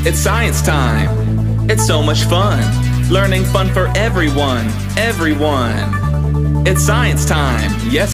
It's science time. It's so much fun. Learning fun for everyone. Everyone. It's science time. Yes.